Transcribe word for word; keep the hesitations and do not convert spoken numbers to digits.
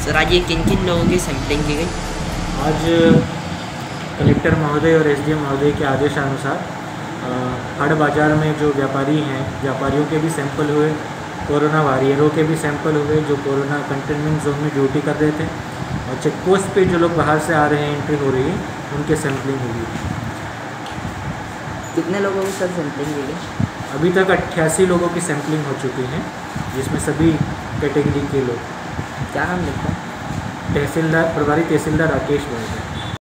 Sir आज ये किन किन लोगों की सैंपलिंग की गई? आज कलेक्टर महोदय और एसडीएम महोदय के आदेशानुसार हाट बाज़ार में जो व्यापारी हैं, व्यापारियों के भी सैंपल हुए, कोरोना वॉरियरों के भी सैंपल हुए जो कोरोना कंटेनमेंट जोन में ड्यूटी कर रहे थे, और चेक पोस्ट पे जो लोग बाहर से आ रहे हैं, एंट्री हो रही है, उनके सैंपलिंग हुई। कितने लोगों की सर सैंपलिंग की गई? अभी तक अट्ठासी लोगों की सैंपलिंग हो चुकी है, जिसमें सभी कैटेगरी के लोग। क्या नाम लिखा है? तहसीलदार, प्रभारी तहसीलदार राकेश भाई।